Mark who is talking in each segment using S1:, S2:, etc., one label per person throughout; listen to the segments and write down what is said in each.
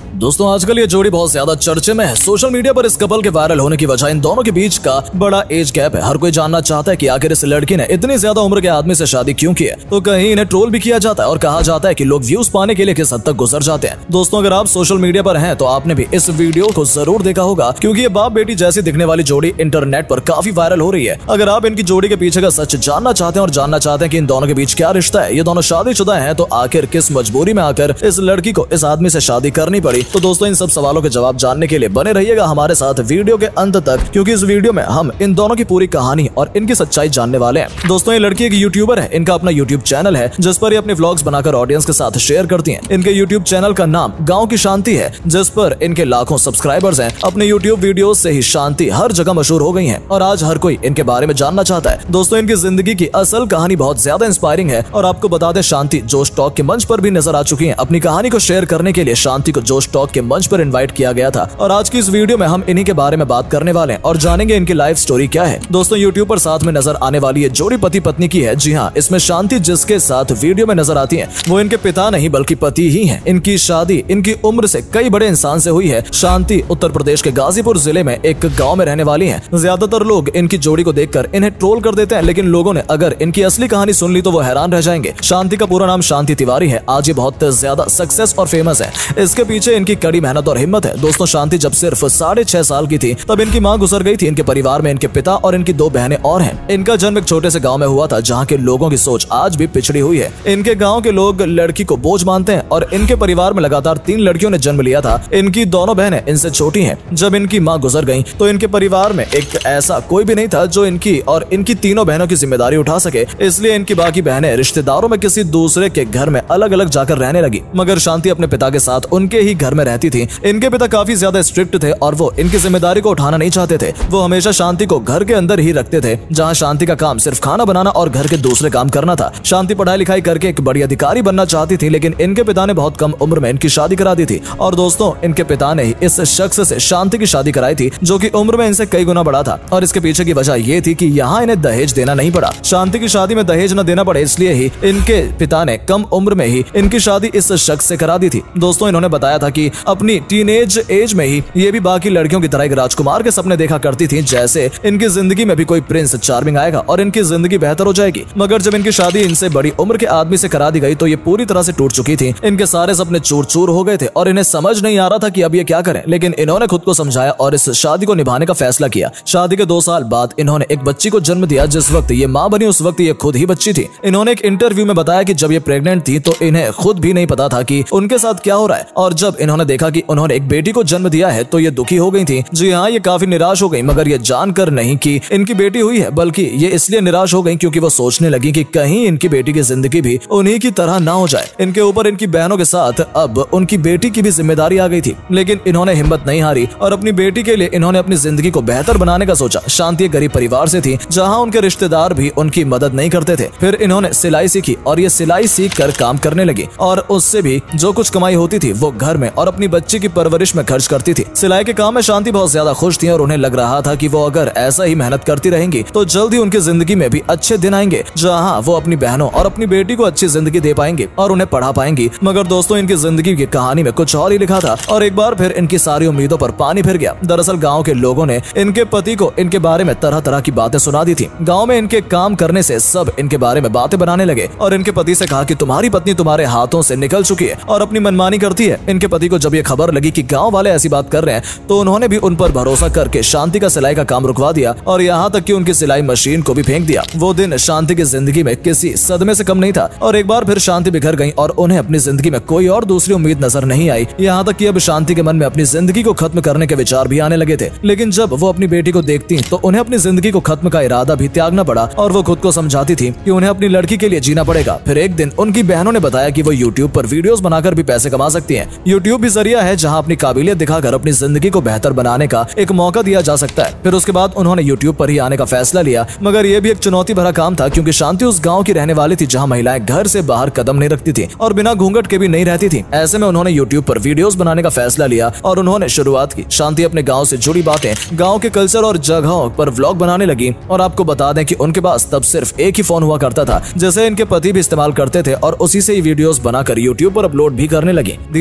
S1: दोस्तों आजकल ये जोड़ी बहुत ज्यादा चर्चे में है। सोशल मीडिया पर इस कपल के वायरल होने की वजह इन दोनों के बीच का बड़ा एज गैप है। हर कोई जानना चाहता है कि आखिर इस लड़की ने इतनी ज्यादा उम्र के आदमी से शादी क्यों की है। तो कहीं इन्हें ट्रोल भी किया जाता है और कहा जाता है कि लोग व्यूज पाने के लिए किस हद तक गुजर जाते हैं। दोस्तों अगर आप सोशल मीडिया पर हैं तो आपने भी इस वीडियो को जरूर देखा होगा, क्योंकि ये बाप बेटी जैसी दिखने वाली जोड़ी इंटरनेट पर काफी वायरल हो रही है। अगर आप इनकी जोड़ी के पीछे का सच जानना चाहते हैं और जानना चाहते हैं कि इन दोनों के बीच क्या रिश्ता है, ये दोनों शादीशुदा हैं, तो आखिर किस मजबूरी में आकर इस लड़की को इस आदमी से शादी करनी पड़ी, तो दोस्तों इन सब सवालों के जवाब जानने के लिए बने रहिएगा हमारे साथ वीडियो के अंत तक, क्योंकि इस वीडियो में हम इन दोनों की पूरी कहानी और इनकी सच्चाई जानने वाले हैं। दोस्तों ये लड़की एक यूट्यूबर है। इनका अपना यूट्यूब चैनल है जिस पर ये अपने व्लॉग्स बनाकर ऑडियंस के साथ शेयर करती हैं। इनके यूट्यूब चैनल का नाम गाँव की शांति है, जिस पर इनके लाखों सब्सक्राइबर्स हैं। अपने यूट्यूब वीडियो से ही शांति हर जगह मशहूर हो गई है और आज हर कोई इनके बारे में जानना चाहता है। दोस्तों इनकी जिंदगी की असल कहानी बहुत ज्यादा इंस्पायरिंग है और आपको बता दें शांति जोश टॉक के मंच पर भी नजर आ चुकी है। अपनी कहानी को शेयर करने के लिए शांति को जोश टॉक के मंच पर इन्वाइट किया गया था और आज की इस वीडियो में हम इन्हीं के बारे में बात करने वाले हैं और जानेंगे इनकी लाइफ स्टोरी क्या है। दोस्तों यूट्यूब पर साथ में नजर आने वाली ये जोड़ी पति पत्नी की है। जी हाँ, इसमें शांति जिसके साथ वीडियो में नजर आती है वो इनके पिता नहीं बल्कि पति ही हैं। इनकी शादी इनकी उम्र से कई बड़े इंसान से हुई है। शांति उत्तर प्रदेश के गाजीपुर जिले में एक गाँव में रहने वाली है। ज्यादातर लोग इनकी जोड़ी को देखकर इन्हें ट्रोल कर देते हैं, लेकिन लोगों ने अगर इनकी असली कहानी सुन ली तो वो हैरान रह जाएंगे। शांति का पूरा नाम शांति तिवारी है। आज ये बहुत ज्यादा सक्सेस और फेमस है। इसके पीछे इनकी कड़ी मेहनत और हिम्मत है। दोस्तों शांति जब सिर्फ 6.5 साल की थी तब इनकी मां गुजर गई थी। इनके परिवार में इनके पिता और इनकी 2 बहनें और हैं। इनका जन्म एक छोटे से गांव में हुआ था जहां के लोगों की सोच आज भी पिछड़ी हुई है। इनके गांव के लोग लड़की को बोझ मानते हैं और इनके परिवार में लगातार 3 लड़कियों ने जन्म लिया था। इनकी दोनों बहनें इनसे छोटी हैं। जब इनकी मां गुजर गई तो इनके परिवार में एक ऐसा कोई भी नहीं था जो इनकी और इनकी तीनों बहनों की जिम्मेदारी उठा सके। इसलिए इनकी बाकी बहनें रिश्तेदारों में किसी दूसरे के घर में अलग अलग जाकर रहने लगी, मगर शांति अपने पिता के साथ उनके ही घर में रहती थी। इनके पिता काफी ज्यादा स्ट्रिक्ट थे और वो इनकी जिम्मेदारी को उठाना नहीं चाहते थे। वो हमेशा शांति को घर के अंदर ही रखते थे, जहां शांति का काम सिर्फ खाना बनाना और घर के दूसरे काम करना था। शांति पढ़ाई लिखाई करके एक बड़ी अधिकारी बनना चाहती थी, लेकिन इनके पिता ने बहुत कम उम्र में इनकी शादी करा दी थी। और दोस्तों इनके पिता ने ही इस शख्स से शांति की शादी कराई थी जो कि उम्र में इनसे कई गुना बड़ा था। और इसके पीछे की वजह ये थी कि यहाँ इन्हें दहेज देना नहीं पड़ा। शांति की शादी में दहेज न देना पड़े इसलिए ही इनके पिता ने कम उम्र में ही इनकी शादी इस शख्स से करा दी थी। दोस्तों इन्होंने बताया था कि अपनी टीनेज एज में ही ये भी बाकी लड़कियों की तरह एक राजकुमार के सपने देखा करती थी, जैसे इनकी जिंदगी में भी कोई प्रिंस चार्मिंग आएगा और इनकी जिंदगी बेहतर हो जाएगी। मगर जब इनकी शादी इनसे बड़ी उम्र के आदमी से करा दी गई तो ये पूरी तरह से टूट चुकी थी। इनके सारे सपने चूर चूर हो गए थे और इन्हें समझ नहीं आ रहा था कि अब ये क्या करें, लेकिन इन्होंने खुद को समझाया और इस शादी को निभाने का फैसला किया। शादी के 2 साल बाद इन्होंने एक बच्ची को जन्म दिया। जिस वक्त ये माँ बनी उस वक्त ये खुद ही बच्ची थी। इन्होंने एक इंटरव्यू में बताया कि जब ये प्रेग्नेंट थी तो इन्हें खुद भी नहीं पता था कि उनके साथ क्या हो रहा है, और जब इन्होंने देखा कि उन्होंने एक बेटी को जन्म दिया है तो ये दुखी हो गई थी। जी हाँ, ये काफी निराश हो गई, मगर ये जानकर नहीं कि इनकी बेटी हुई है, बल्कि ये इसलिए निराश हो गई क्योंकि वो सोचने लगी कि कहीं इनकी बेटी की जिंदगी भी उन्हीं की तरह ना हो जाए। इनके ऊपर इनकी बहनों के साथ अब उनकी बेटी की भी जिम्मेदारी आ गई थी, लेकिन इन्होंने हिम्मत नहीं हारी और अपनी बेटी के लिए इन्होंने अपनी जिंदगी को बेहतर बनाने का सोचा। शांति गरीब परिवार से थी जहाँ उनके रिश्तेदार भी उनकी मदद नहीं करते थे। फिर इन्होंने सिलाई सीखी और ये सिलाई सीख कर काम करने लगी और उससे भी जो कुछ कमाई होती थी वो घर में और अपनी बच्ची की परवरिश में खर्च करती थी। सिलाई के काम में शांति बहुत ज्यादा खुश थी और उन्हें लग रहा था कि वो अगर ऐसा ही मेहनत करती रहेंगी तो जल्द ही उनकी जिंदगी में भी अच्छे दिन आएंगे, जहां वो अपनी बहनों और अपनी बेटी को अच्छी जिंदगी दे पाएंगे और उन्हें पढ़ा पाएंगी। मगर दोस्तों इनकी जिंदगी की कहानी में कुछ और ही लिखा था और एक बार फिर इनकी सारी उम्मीदों पर पानी फिर गया। दरअसल गाँव के लोगों ने इनके पति को इनके बारे में तरह तरह की बातें सुना दी थी। गाँव में इनके काम करने से सब इनके बारे में बातें बनाने लगे और इनके पति से कहा कि तुम्हारी पत्नी तुम्हारे हाथों से निकल चुकी है और अपनी मनमानी करती है। इनके पति को जब ये खबर लगी कि गाँव वाले ऐसी बात कर रहे हैं तो उन्होंने भी उन पर भरोसा करके शांति का सिलाई का काम रुकवा दिया और यहाँ तक कि उनकी सिलाई मशीन को भी फेंक दिया। वो दिन शांति की जिंदगी में किसी सदमे से कम नहीं था और एक बार फिर शांति बिखर गई और उन्हें अपनी जिंदगी में कोई और दूसरी उम्मीद नजर नहीं आई। यहाँ तक कि अब शांति के मन में अपनी जिंदगी को खत्म करने के विचार भी आने लगे थे, लेकिन जब वो अपनी बेटी को देखती तो उन्हें अपनी जिंदगी को खत्म का इरादा भी त्यागना पड़ा और वो खुद को समझाती थी कि उन्हें अपनी लड़की के लिए जीना पड़ेगा। फिर एक दिन उनकी बहनों ने बताया कि वो यूट्यूब पर वीडियोस बनाकर भी पैसे कमा सकती हैं। यूट्यूब भी जरिया है जहां अपनी काबिलियत दिखाकर अपनी जिंदगी को बेहतर बनाने का एक मौका दिया जा सकता है। फिर उसके बाद उन्होंने यूट्यूब पर ही आने का फैसला लिया, मगर ये भी एक चुनौती भरा काम था क्योंकि शांति उस गाँव की रहने वाली थी जहाँ महिलाएं घर से बाहर कदम नहीं रखती थी और बिना घूंघट के भी नहीं रहती थी। ऐसे में उन्होंने यूट्यूब पर वीडियोस बनाने का फैसला लिया और उन्होंने शुरुआत की। शांति अपने गाँव से जुड़ी बातें, गाँव के कल्चर और जगहों पर व्लॉग बनाने लगी और आपको बता दें कि उनके पास तब सिर्फ एक ही फोन हुआ करता था जिसे इनके पति भी इस्तेमाल करते थे और उसी से ही वीडियोस बनाकर यूट्यूब पर अपलोड भी करने लगी। धीरे धीरे लोगों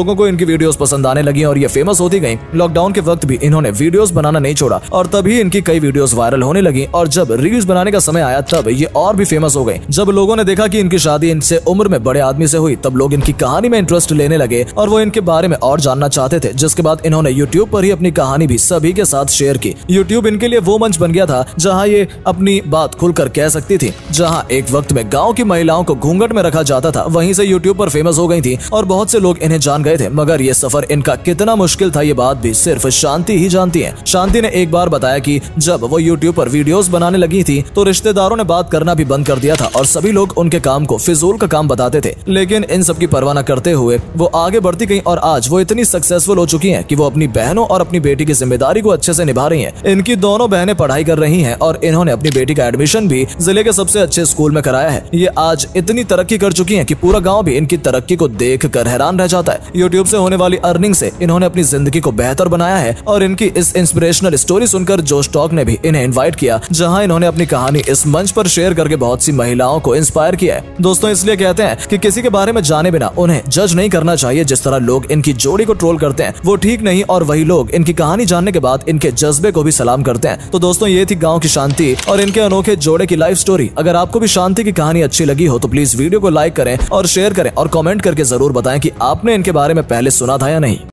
S1: लोगों को इनकी वीडियोस पसंद आने लगी और ये फेमस होती गई। लॉकडाउन के वक्त भी इन्होंने वीडियोस बनाना नहीं छोड़ा और तभी इनकी कई वीडियोस वायरल होने लगी और जब रील्स बनाने का समय आया तब ये और भी फेमस हो गई। जब लोगों ने देखा कि इनकी शादी इनसे उम्र में बड़े आदमी से हुई तब लोग इनकी कहानी में इंटरेस्ट लेने लगे और वो इनके बारे में और जानना चाहते थे, जिसके बाद इन्होंने यूट्यूब पर ही अपनी कहानी भी सभी के साथ शेयर की। यूट्यूब इनके लिए वो मंच बन गया था जहाँ ये अपनी बात खुलकर कह सकती थी। जहाँ एक वक्त में गाँव की महिलाओं को घूंघट में रखा जाता था, वहीं से यूट्यूब पर फेमस हो गई थी और बहुत से लोग इन्हें जान गए थे। मगर ये सफर इनका कितना मुश्किल था ये बात भी सिर्फ शांति ही जानती है। शांति ने एक बार बताया कि जब वो यूट्यूब पर वीडियोस बनाने लगी थी तो रिश्तेदारों ने बात करना भी बंद कर दिया था और सभी लोग उनके काम को फिजूल का काम बताते थे। लेकिन इन सब की परवाह न करते हुए वो आगे बढ़ती गई और आज वो इतनी सक्सेसफुल हो चुकी हैं कि वो अपनी बहनों और अपनी बेटी की जिम्मेदारी को अच्छे से निभा रही हैं। इनकी दोनों बहनें पढ़ाई कर रही हैं और इन्होंने अपनी बेटी का एडमिशन भी जिले के सबसे अच्छे स्कूल में कराया है। ये आज इतनी तरक्की कर चुकी हैं कि पूरा गाँव भी इनकी तरक्की को देख कर हैरान रह जाता है। यूट्यूब से होने वाली अर्निंग से इन्होंने अपनी जिंदगी को बेहतर बनाया है और इनकी इस इंस्पिरेशनल स्टोरी सुनकर जोश टॉक ने भी इन्हें इनवाइट किया, जहां इन्होंने अपनी कहानी इस मंच पर शेयर करके बहुत सी महिलाओं को इंस्पायर किया है। दोस्तों, इसलिए कहते हैं कि किसी के बारे में जाने बिना उन्हें जज नहीं करना चाहिए। जिस तरह लोग इनकी जोड़ी को ट्रोल करते हैं वो ठीक नहीं और वही लोग इनकी कहानी जानने के बाद इनके जज्बे को भी सलाम करते हैं। तो दोस्तों, ये थी गाँव की शांति और इनके अनोखे जोड़े की लाइफ स्टोरी। अगर आपको भी शांति की कहानी अच्छी लगी हो तो प्लीज वीडियो को लाइक करें और शेयर करें और कमेंट करके जरूर बताएं कि आपने इनके बारे में पहले सुना था या नहीं।